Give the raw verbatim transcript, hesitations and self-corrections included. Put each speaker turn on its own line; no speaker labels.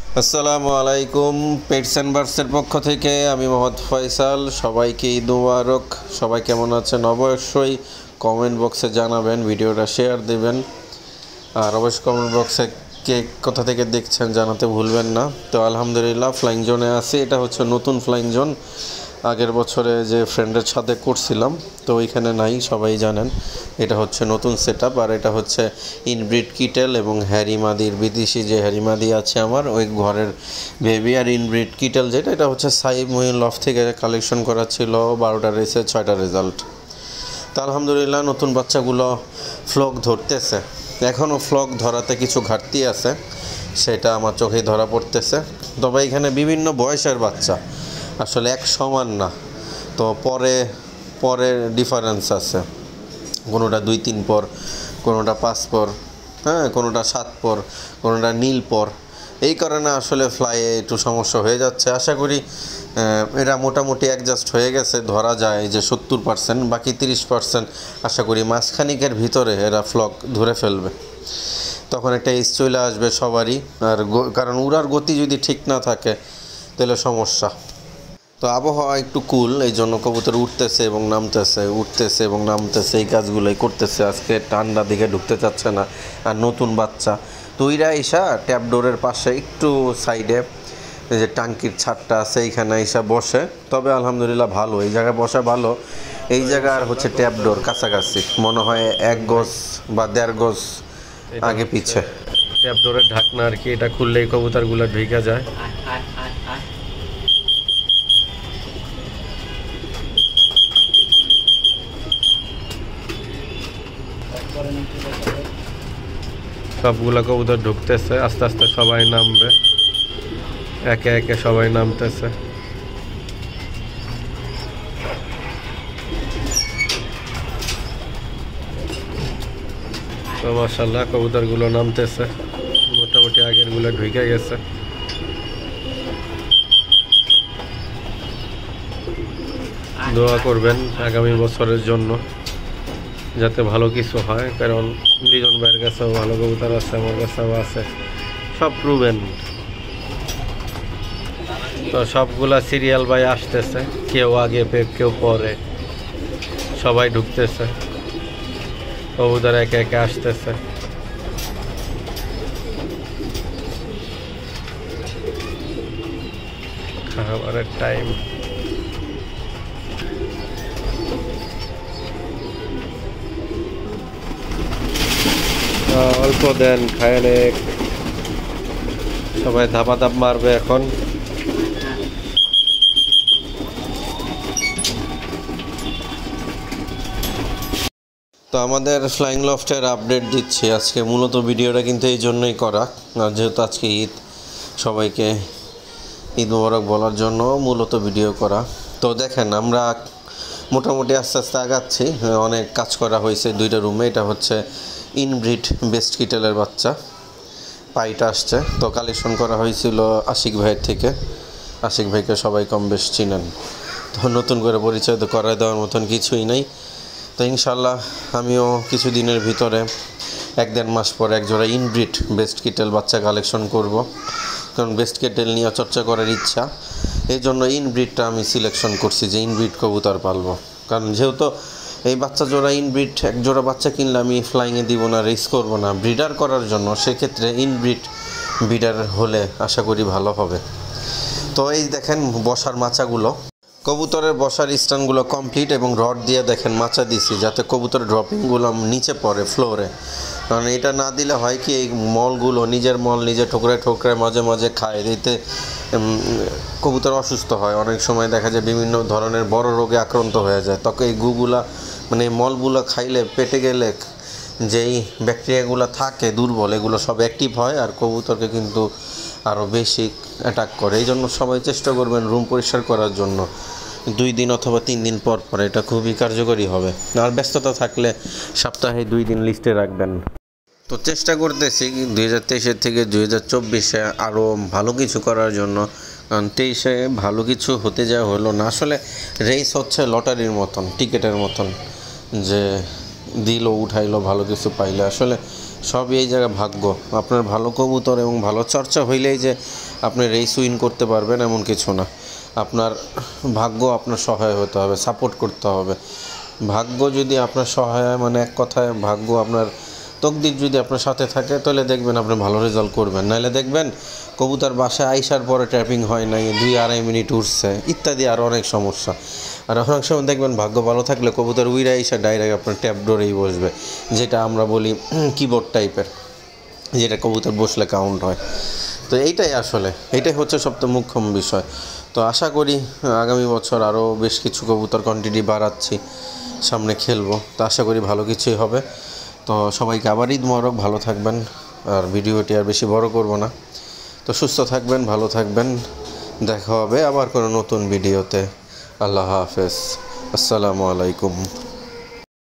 আসসালামু আলাইকুম। Pets and বার্ডসের পক্ষ থেকে আমি মোহাম্মদ ফয়সাল। সবাইকে ঈদ মুবারক। সবাই কেমন আছেন অবশ্যই কমেন্ট বক্সে জানাবেন, ভিডিওটা শেয়ার দেবেন, আর অবশ্যই কমেন্ট বক্সে কে কোথা থেকে দেখছেন জানাতে ভুলবেন না। তো আলহামদুলিল্লাহ ফ্লাইং জোনে আছি। এটা হচ্ছে নতুন ফ্লাইং জোন, আগের বছরে যে ফ্রেন্ডের সাথে করছিলাম তো ওইখানে নাই, সবাই জানেন। এটা হচ্ছে নতুন সেট আপ, আর এটা হচ্ছে ইনব্রিড কিটেল এবং হ্যারিমাদির বিদেশি যে হ্যারিমাদি আছে আমার ওই ঘরের বেবি। আর ইনব্রিড কিটেল যেটা, এটা হচ্ছে সাইব মহিন লফ থেকে কালেকশন করা ছিল। বারোটা রেসে ছয়টা রেজাল্ট। তো আলহামদুলিল্লাহ নতুন বাচ্চাগুলো ফ্লক ধরতেছে। এখনও ফ্লক ধরাতে কিছু ঘাটতি আছে, সেটা আমার চোখে ধরা পড়তেছে। তবে এখানে বিভিন্ন বয়সের বাচ্চা, আসলে এক সমান না, তো পরে পরে ডিফারেন্স আছে। কোনোটা দুই তিন পর, কোনোটা পাঁচ পর, হ্যাঁ কোনোটা সাত পর, কোনোটা নীল পর। এই কারণে আসলে ফ্লাইয়ে একটু সমস্যা হয়ে যাচ্ছে। আশা করি এরা মোটামুটি অ্যাডজাস্ট হয়ে গেছে, ধরা যায় যে সত্তর পার্সেন্ট, বাকি তিরিশ পার্সেন্ট আশা করি মাসখানিকের ভিতরে এরা ফ্লক ধরে ফেলবে। তখন একটা এজ চলে আসবে সবারই। আর কারণ উড়ার গতি যদি ঠিক না থাকে তাহলে সমস্যা। তো আবহাওয়া একটু কুল, এই জন্য কবুতর উঠতেছে এবং নামতেছে, উঠতেছে এবং নামতেছে, এই কাজগুলোই করতেছে। আজকে ঠান্ডা দিকে ঢুকতে চাচ্ছে না। আর নতুন বাচ্চা তৈরা ইসা ট্যাপ ডোরের পাশে একটু সাইডে যে টাঙ্কির ছাদটা আছে এইখানে ইসা বসে। তবে আলহামদুলিল্লাহ ভালো, এই জায়গায় বসা ভালো। এই জায়গা আর হচ্ছে ট্যাপ ডোর কাছাকাছি, মনে হয় এক গজ বা দেড় গজ আগে পিছে।
ট্যাপ ডোরের ঢাকনা আর কি, এটা খুললেই কবুতরগুলো ঢুকে যায়। সবগুলা কবুতর ঢুকতেছে, আস্তে আস্তে সবাই নামবে, একে একে সবাই নামতেছে। তো মাশাআল্লাহ কবুতরগুলো নামতেছে, মোটামুটি আগের গুলো ঢুকে গেছে। দোয়া করবেন আগামী বছরের জন্য যাতে ভালো কিছু হয়, কারণ লিজন ভাইয়ের কাছেও ভালো কবুতর আছে, আমার কাছেও আছে, সব প্রুভেন। তো সবগুলা সিরিয়াল ভাই আসতেছে, কেউ আগে পে কেউ পরে, সবাই ঢুকতেছে, কবুতর একে একে আসতেছে। খাবারের টাইম। অল্প দেন, খায় নেক, সবাই ধাপা ধাপ মারবে এখন।
তো আমাদের ফ্লাইং লফটের আপডেট দিচ্ছি আজকে। মূলত ভিডিওটা কিন্তু এই জন্যই করা, আর যেহেতু আজকে ঈদ, সবাইকে ঈদ মোবারক বলার জন্য মূলত ভিডিও করা। তো দেখেন আমরা মোটামুটি আস্তে আস্তে আগাচ্ছি, অনেক কাজ করা হয়েছে দুইটা রুমে। এটা হচ্ছে ইনব্রিড বেস্ট কিটেলের বাচ্চা, পাইটা আসছে। তো কালেকশন করা হয়েছিল আশিক ভাইয়ের থেকে। আশিক ভাইকে সবাই কম বেশ চিনেন, তো নতুন করে পরিচয় তো করায় দেওয়ার মতন কিছুই নেই। তো ইনশাল্লাহ আমিও কিছু দিনের ভিতরে এক দেড় মাস পর এক জোড়া ইনব্রিড বেস্ট কিটেল বাচ্চা কালেকশন করব, কারণ বেস্ট কিটেল নিয়ে চর্চা করার ইচ্ছা। এই জন্য ইনব্রিডটা আমি সিলেকশন করছি যে ইনব্রিড কবুতর পালবো। কারণ যেহেতু এই বাচ্চা জোড়া ইনব্রিড, এক জোড়া বাচ্চা কিনলে আমি ফ্লাইংয়ে দিব না, রেস করবো না, ব্রিডার করার জন্য। সেক্ষেত্রে ইনব্রিড ব্রিডার হলে আশা করি ভালো হবে। তো এই দেখেন বসার মাচাগুলো, কবুতরের বসার স্ট্যান্ডগুলো কমপ্লিট এবং রড দিয়ে দেখেন মাচা দিছি যাতে কবুতরের ড্রপিংগুলো নিচে পড়ে ফ্লোরে। কারণ এটা না দিলে হয় কি, এই মলগুলো নিজের মল নিজে ঠোকরায় ঠোকরায় মাঝে মাঝে খায়, দিতে কবুতর অসুস্থ হয়। অনেক সময় দেখা যায় বিভিন্ন ধরনের বড় রোগে আক্রান্ত হয়ে যায়। তখন এই গুগুলা মানে এই মলগুলো খাইলে পেটে গেলে যেই ব্যাকটেরিয়াগুলো থাকে দুর্বল, এগুলো সব অ্যাক্টিভ হয় আর কবুতরকে কিন্তু আরও বেশি অ্যাটাক করে। এই জন্য সবাই চেষ্টা করবেন রুম পরিষ্কার করার জন্য দুই দিন অথবা তিন দিন পর পর, এটা খুবই কার্যকরী হবে। আর ব্যস্ততা থাকলে সপ্তাহে দুই দিন লিস্টে রাখবেন। তো চেষ্টা করতেছি দুই হাজার তেইশের থেকে দুই হাজার চব্বিশে আরও ভালো কিছু করার জন্য। কারণ তেইশে ভালো কিছু হতে যাওয়া হলো না। আসলে রেস হচ্ছে লটারির মতন, টিকেটের মতন, যে দিল উঠাইলো ভালো কিছু পাইলে। আসলে সবই এই জায়গায় ভাগ্য। আপনার ভালো কবুতর এবং ভালো চর্চা হইলেই যে আপনি রেস উইন করতে পারবেন এমন কিছু না। আপনার ভাগ্য আপনার সহায় হতে হবে, সাপোর্ট করতে হবে। ভাগ্য যদি আপনার সহায়, মানে এক কথায় ভাগ্য আপনার তকদির যদি আপনার সাথে থাকে, তাহলে দেখবেন আপনি ভালো রেজাল্ট করবেন। নাহলে দেখবেন কবুতর বাসায় আইসার পরে ট্র্যাপিং হয় নাই, দুই আড়াই মিনিট উঠছে ইত্যাদি আরও অনেক সমস্যা। আর অনেক সময় দেখবেন ভাগ্য ভালো থাকলে কবুতর উইরা আইসা ডাইরেক্ট আপনার ট্যাপ ডোরেই বসবে, যেটা আমরা বলি কিবোর্ড টাইপের, যেটা কবুতর বসলে কাউন্ট হয়। তো এইটাই আসলে এইটাই হচ্ছে সবচেয়ে মুখ্যম বিষয়। তো আশা করি আগামী বছর আরও বেশ কিছু কবুতর কোয়ান্টিটি বাড়াচ্ছি, সামনে খেলবো। তো আশা করি ভালো কিছুই হবে। তো সবাইকে আবার ঈদ মোবারক, ভালো থাকবেন। আর ভিডিওটি আর বেশি বড় করব না। তো সুস্থ থাকবেন, ভালো থাকবেন, দেখা হবে আবার কোনো নতুন ভিডিওতে। আল্লাহ হাফেজ, আসসালামু আলাইকুম।